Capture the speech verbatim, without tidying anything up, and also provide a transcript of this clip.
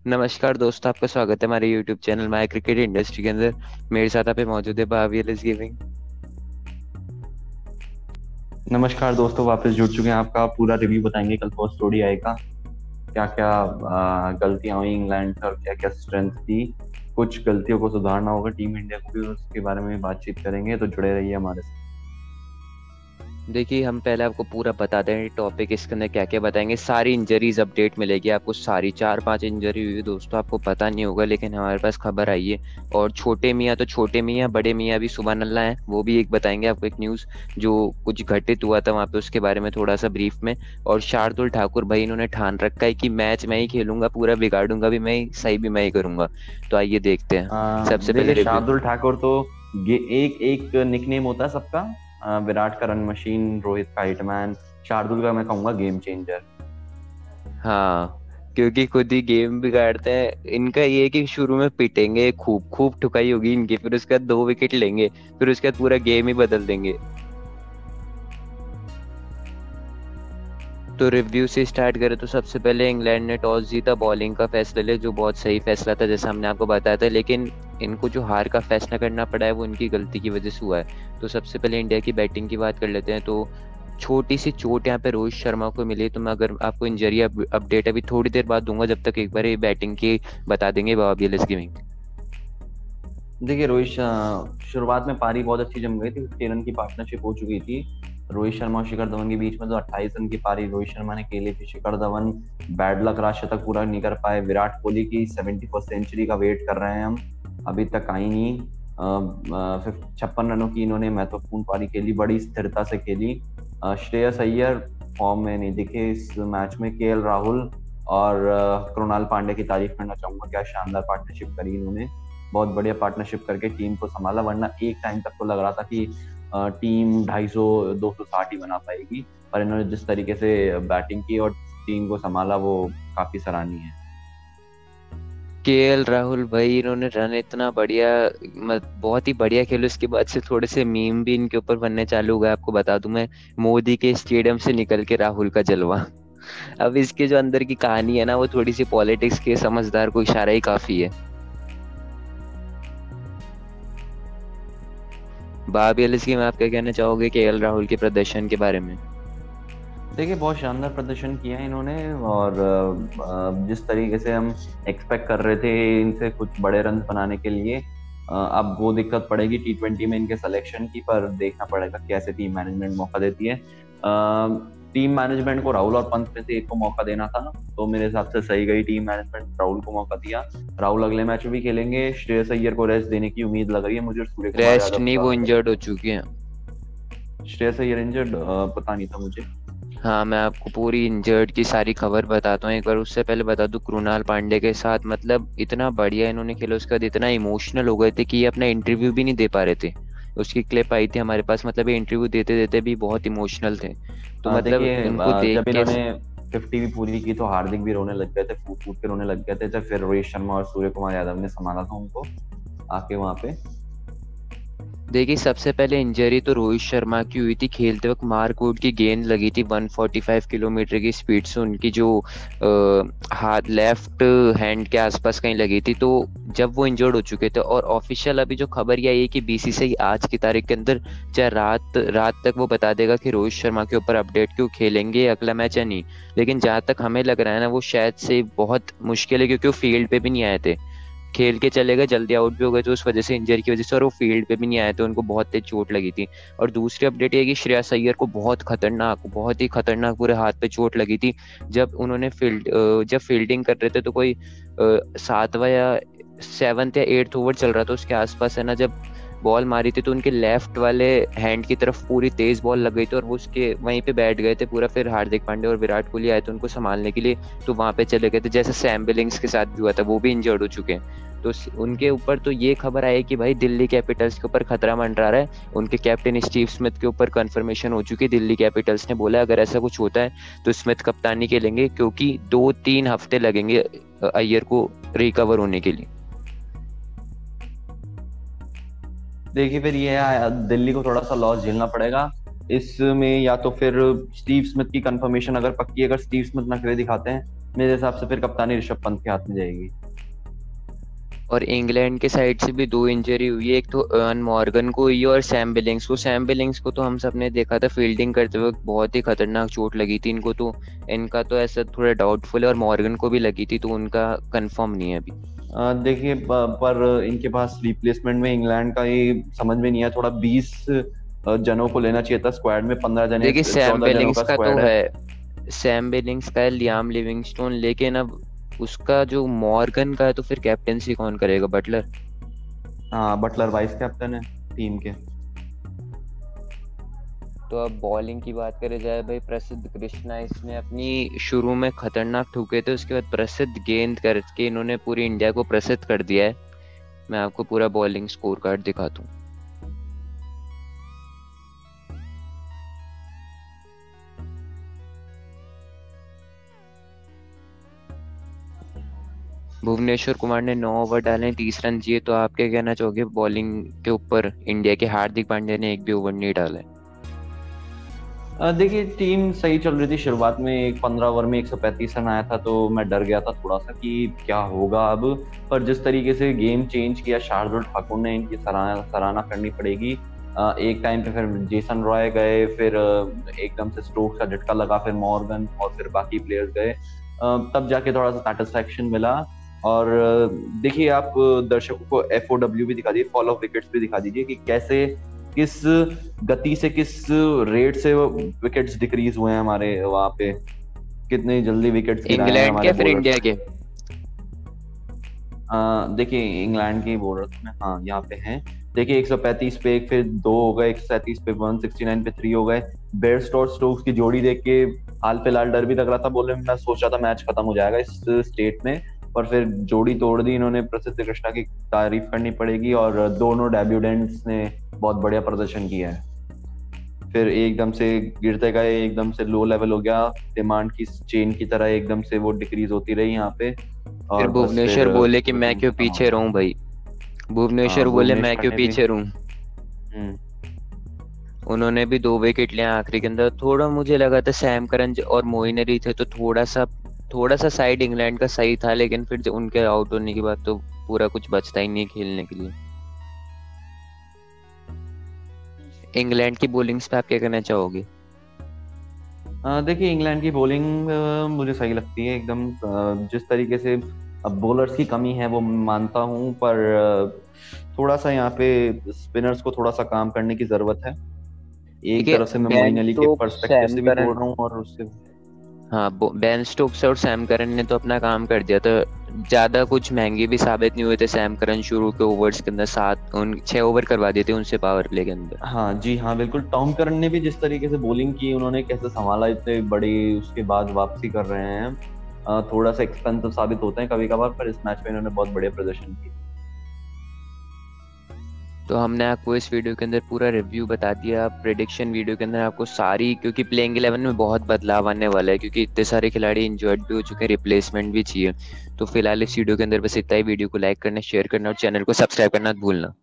नमस्कार दोस्तों, आपका स्वागत है हमारे YouTube channel my cricket industry के अंदर। मेरे साथ आप पे मौजूद है भावियल गेमिंग। नमस्कार दोस्तों, वापस जुड़ चुके हैं। आपका पूरा रिव्यू बताएंगे। कल पोस्ट स्टोरी आएगा, क्या क्या गलतियां हुई इंग्लैंड से और क्या क्या स्ट्रेंथ थी। कुछ गलतियों को सुधारना होगा टीम इंडिया को भी, उसके बारे में बातचीत करेंगे, तो जुड़े रहिए हमारे साथ। देखिए, हम पहले आपको पूरा बता दें टॉपिक, इसके अंदर क्या क्या बताएंगे। सारी इंजरीज अपडेट मिलेगी आपको, सारी चार पांच इंजरी हुई दोस्तों, आपको पता नहीं होगा लेकिन हमारे पास खबर आई है। और छोटे मियाँ तो छोटे मियाँ, बड़े मियाँ भी सुबह अल्लाह हैं, वो भी एक बताएंगे आपको, एक न्यूज़ जो कुछ घटित हुआ था वहाँ पे, उसके बारे में थोड़ा सा ब्रीफ में। और शार्दुल ठाकुर भाई, इन्होंने ठान रखा है कि मैच मैं ही खेलूंगा, पूरा बिगाड़ूंगा भी मैं ही, सही भी मैं ही करूंगा। तो आइए देखते हैं। आ, सबसे पहले देखिए, रिव्यू। शार्दुल ठाकुर तो ये एक एक निकनेम होता है सबका। आ, विराट का रन मशीन, रोहित का हिटमैन, शार्दुल का मैं कहूंगा गेम चेंजर। हाँ, क्योंकि खुद ही गेम बिगाड़ते हैं। इनका ये है कि शुरू में पिटेंगे, खूब खूब ठुकाई होगी इनकी, फिर उसके बाद दो विकेट लेंगे, फिर उसके बाद पूरा गेम ही बदल देंगे। तो रिव्यू से स्टार्ट करें तो सबसे पहले इंग्लैंड ने टॉस जीता, बॉलिंग का फैसला लिया, जो बहुत सही फैसला था जैसा हमने आपको बताया था। लेकिन इनको जो हार का फैसला करना पड़ा है वो इनकी गलती की वजह से हुआ है। तो सबसे पहले इंडिया की बैटिंग की बात कर लेते हैं। तो छोटी सी चोट यहाँ पे रोहित शर्मा को मिली। तो मैं अगर आपको इंजरी अपडेट अभी थोड़ी देर बाद दूंगा, जब तक एक बार ये बैटिंग की बता देंगे बाबा गिविंग। देखिए, रोहित शा- शुरुआत में पारी बहुत अच्छी जम गई थी, फिफ्टी रन की पार्टनरशिप हो चुकी थी रोहित शर्मा और शिखर धवन के बीच में। तो अट्ठाईस रन की पारी रोहित शर्मा ने खेली थी। शिखर धवन बैड लक रहा, शतक पूरा नहीं कर पाए। विराट कोहली की सेवेंटी फर्स्ट सेंचुरी का वेट कर रहे हैं हम, अभी तक आई नहीं। छप्पन रनों की इन्होंने महत्वपूर्ण पारी खेली, बड़ी स्थिरता से खेली। अ, श्रेयस अय्यर फॉर्म में नहीं दिखे इस मैच में। के राहुल और अ, कृणाल पांडे की तारीफ करना चाहूंगा, क्या शानदार पार्टनरशिप करी इन्होंने। बहुत बढ़िया पार्टनरशिप करके टीम को संभाला, वरना एक टाइम तक तो लग रहा था कि अ, टीम ढाई सौ दो सौ साठ ही बना पाएगी। पर इन्होंने जिस तरीके से बैटिंग की और टीम को संभाला, वो काफी सराहनीय है। केएल राहुल भाई, इन्होंने रन इतना बढ़िया, मत बहुत ही बढ़िया खेले। उसके बाद से थोड़े से मीम भी इनके ऊपर बनने चालू हो गए, आपको बता दूं मैं। मोदी के स्टेडियम से निकल के राहुल का जलवा। अब इसके जो अंदर की कहानी है ना, वो थोड़ी सी पॉलिटिक्स के समझदार को इशारा ही काफी है। बाबी एलएसकी में आप क्या कहना चाहोगे केएल राहुल के प्रदर्शन के बारे में? देखिए, बहुत शानदार प्रदर्शन किया है इन्होंने। और अ, अ, जिस तरीके से हम एक्सपेक्ट कर रहे थे इनसे कुछ बड़े रन बनाने के लिए, अ, अब वो दिक्कत पड़ेगी टी ट्वेंटी में इनके सिलेक्शन की। पर देखना पड़ेगा कैसे टीम मैनेजमेंट मौका देती है। टीम मैनेजमेंट को राहुल और पंत में से एक को मौका देना था, तो मेरे हिसाब से सही गई टीम मैनेजमेंट, राहुल को मौका दिया। राहुल अगले मैच में भी खेलेंगे। श्रेयस अय्यर को रेस्ट देने की उम्मीद लग रही है मुझे, और सूर्य कुमार रेस्ट यादव नहीं, वो का। इंजर्ड हो चुके हैं। श्रेयस अय्यर इंजर्ड, पता नहीं था मुझे। हाँ, मैं आपको पूरी इंजर्ड की सारी खबर बताता हूँ एक बार। उससे पहले बता दूं, कृणाल पांडे के साथ मतलब इतना बढ़िया इन्होंने खेला, उसके बाद इतना इमोशनल हो गए थे कि ये अपना इंटरव्यू भी नहीं दे पा रहे थे। उसकी क्लिप आई थी हमारे पास, मतलब ये इंटरव्यू देते देते भी बहुत इमोशनल थे। तो अ, मतलब देखिए, इनको अ, देख जब के। इन्होंने फिफ्टी भी पूरी की तो हार्दिक भी रोने लग गए थे, फूट फूट के रोने लग गए थे। जब फिर रोहित शर्मा और सूर्य कुमार यादव ने संभाला था उनको आके वहां पे। देखिए, सबसे पहले इंजरी तो रोहित शर्मा की हुई थी खेलते वक्त। मारकूट की गेंद लगी थी एक सौ पैंतालीस किलोमीटर की स्पीड से, उनकी जो आ, हाथ लेफ्ट हैंड के आसपास कहीं लगी थी। तो जब वो इंजर्ड हो चुके थे, और ऑफिशियल अभी जो खबर ये आई है कि बीसीसीआई आज की तारीख के अंदर, चाहे रात रात तक वो बता देगा कि रोहित शर्मा के ऊपर अपडेट क्यों खेलेंगे अगला मैच या नहीं। लेकिन जहां तक हमें लग रहा है ना, वो शायद से बहुत मुश्किल है, क्योंकि वो फील्ड पे भी नहीं आए थे। खेल के चले गए, जल्दी आउट भी हो गए थे उस वजह से, इंजरी की वजह से, और वो फील्ड पे भी नहीं आए थे, उनको बहुत तेज चोट लगी थी। और दूसरी अपडेट ये है कि श्रेयस अय्यर को बहुत खतरनाक, बहुत ही खतरनाक पूरे हाथ पे चोट लगी थी। जब उन्होंने फील्ड जब फील्डिंग कर रहे थे, तो कोई सातवां या सेवन्थ या एट्थ ओवर चल रहा था उसके आसपास है ना, जब बॉल मारी थी तो उनके लेफ्ट वाले हैंड की तरफ पूरी तेज बॉल लग गई थी, और वो उसके वहीं पे बैठ गए थे पूरा। फिर हार्दिक पांड्या और विराट कोहली आए थे उनको संभालने के लिए, तो वहां पे चले गए थे, जैसे सैम बिलिंग्स के साथ भी हुआ था, वो भी इंजर्ड हो चुके हैं। तो उनके ऊपर तो ये खबर आई कि भाई दिल्ली कैपिटल्स के ऊपर खतरा मंडरा रहा है। उनके कैप्टन स्टीव स्मिथ के ऊपर कंफर्मेशन हो चुकी है। दिल्ली कैपिटल्स ने बोला अगर ऐसा कुछ होता है तो स्मिथ कप्तानी के लेंगे, क्योंकि दो तीन हफ्ते लगेंगे अय्यर को रिकवर होने के लिए। देखिए, फिर ये है, दिल्ली को थोड़ा सा लॉस झेलना पड़ेगा इसमें। या तो फिर स्टीव स्मिथ की कंफर्मेशन अगर पक्की है, अगर स्टीव स्मिथ नखरे दिखाते हैं मेरे हिसाब से फिर कप्तानी ऋषभ पंत के हाथ में जाएगी। और इंग्लैंड के साइड से भी दो इंजरी हुई है, एक तो अर्न मॉर्गन को हुई है और सैम बिलिंग्स को। सैम बिलिंग्स को तो हम सब ने देखा था फील्डिंग करते वक्त बहुत ही खतरनाक चोट लगी थी इनको, तो इनका तो ऐसा थोड़ा डाउटफुल है। और मॉर्गन को भी लगी थी, तो उनका कंफर्म नहीं है अभी। अ, देखिए प- पर इनके पास रिप्लेसमेंट में इंग्लैंड का ये समझ में नहीं आया, थोड़ा बीस जनों को लेना चाहिए था स्क्वाड में, पंद्रह जने देखिए सैम चौदह जनों बिलिंग्स का का तो स्क्वाड है। है, सैम बिलिंग्स का है, लियाम लिविंगस्टोन, लेकिन अब उसका जो मॉर्गन का है तो फिर कैप्टेंसी कौन करेगा? बटलर। हाँ, बटलर वाइस कैप्टन है टीम के। तो अब बॉलिंग की बात करें जाए भाई, प्रसिद्ध कृष्णा इसने अपनी शुरू में खतरनाक ठुके थे, उसके बाद प्रसिद्ध गेंद करके इन्होंने पूरी इंडिया को प्रसिद्ध कर दिया है। मैं आपको पूरा बॉलिंग स्कोर कार्ड दिखाता हूँ। भुवनेश्वर कुमार ने नौ ओवर डाले, तीस रन दिए। तो आप क्या कहना चाहोगे बॉलिंग के ऊपर? इंडिया के हार्दिक पांड्या ने एक भी ओवर नहीं डाला है। अ, देखिए टीम सही चल रही थी शुरुआत में, एक पंद्रह ओवर में एक सौ पैंतीस रन आया था, तो मैं डर गया था थोड़ा सा कि क्या होगा अब। पर जिस तरीके से गेम चेंज किया शार्दुल ठाकुर ने, इनकी सराहना सराहना करनी पड़ेगी। अ, एक टाइम पे फिर जेसन रॉय गए, फिर अ, एकदम से स्टोक्स का झटका लगा, फिर मॉर्गन और फिर बाकी प्लेयर्स गए, अ, तब जाके थोड़ा सा सेटिस्फैक्शन मिला। और अ, देखिए आप दर्शकों को एफ ओ डब्ल्यू भी दिखा दीजिए, फॉल ऑफ विकेट्स भी दिखा दीजिए कि कैसे, किस गति से, किस रेट से विकेट्स डिक्रीज हुए हैं हमारे वहां पे, कितने जल्दी विकेट्स गिराए हैं इंग्लैंड के हमारे या फिर बॉलर्स इंडिया ने। के? अ, देखिए इंग्लैंड के बॉलर्स में, हाँ यहाँ पे हैं। देखिए एक सौ पैंतीस पे एक, फिर दो हो गए, एक सौ सैंतीस पे, एक सौ उनहत्तर पे थ्री हो गए। बेयरस्टो और स्टोक्स की जोड़ी देख के हाल फिलहाल डर भी लग रहा था, बोले मैं सोचा था मैच खत्म हो जाएगा इस स्टेट में, पर फिर जोड़ी तोड़ दी इन्होंने। प्रसिद्ध कृष्णा की तारीफ करनी पड़ेगी, और दोनों डेब्यूटेंट्स ने बहुत बढ़िया प्रदर्शन किया है। फिर एकदम से गिरते गए, एकदम से लो लेवल हो गया, डिमांड की चेन की तरह एकदम से वो डिक्रीज होती रही यहाँ पे। फिर और बस फिर भुवनेश्वर बोले कि मैं गेम क्यों खत्म हो पीछे गया। रहूं भाई। हाँ भुवनेश्वर बोले मैं भुवनेश्वर क्यों ने भी। पीछे रहूं। हम्म। उन्होंने भी दो विकेट लिए आखिरी के अंदर। थोड़ा मुझे लगा था सैम करन ज- और मोइन अली थे तो थोड़ा सा थोड़ा सा साइड इंग्लैंड का सही था, लेकिन फिर जब उनके आउट होने के बाद तो पूरा कुछ बचता ही नहीं खेलने के लिए। इंग्लैंड की बॉलिंग्स पे आप क्या कहना चाहोगे? अ, देखिए इंग्लैंड की बॉलिंग मुझे सही लगती है एकदम, अ, जिस तरीके से अब बॉलर्स की कमी है वो मानता हूँ, पर अ, थोड़ा सा यहाँ पे स्पिनर्स को थोड़ा सा काम करने की जरूरत है। एक देखिए तरफ से मैं मोइन बेन अली के स्टोक्स, पर्सपेक्टिव सैम से भी करन। बोल रहा हूँ, और उससे। हाँ, बो- बेन स्टोक्स और सैम करन ने तो अपना काम कर दिया था। ज्यादा कुछ महंगे भी साबित नहीं हुए थे सैम करन। शुरू के ओवर्स के अंदर सात उन छह ओवर करवा दिए थे उनसे पावर प्ले के अंदर। हाँ जी हाँ बिल्कुल, टॉम करन ने भी जिस तरीके से बॉलिंग की, उन्होंने कैसे संभाला इतने बड़ी, उसके बाद वापसी कर रहे हैं। अ, थोड़ा सा एक्सपेंसिव साबित होते हैं कभी कभार, पर इस मैच में इन्होंने बहुत बढ़िया प्रदर्शन किया। तो हमने आपको इस वीडियो के अंदर पूरा रिव्यू बता दिया। प्रेडिक्शन वीडियो के अंदर आपको सारी, क्योंकि प्लेइंग इलेवन में बहुत बदलाव आने वाला है, क्योंकि इतने सारे खिलाड़ी इंजर्ड भी हो चुके हैं, रिप्लेसमेंट भी चाहिए। तो फिलहाल इस वीडियो के अंदर बस इतना ही। वीडियो को लाइक करना, शेयर करना और चैनल को सब्सक्राइब करना मत भूलना।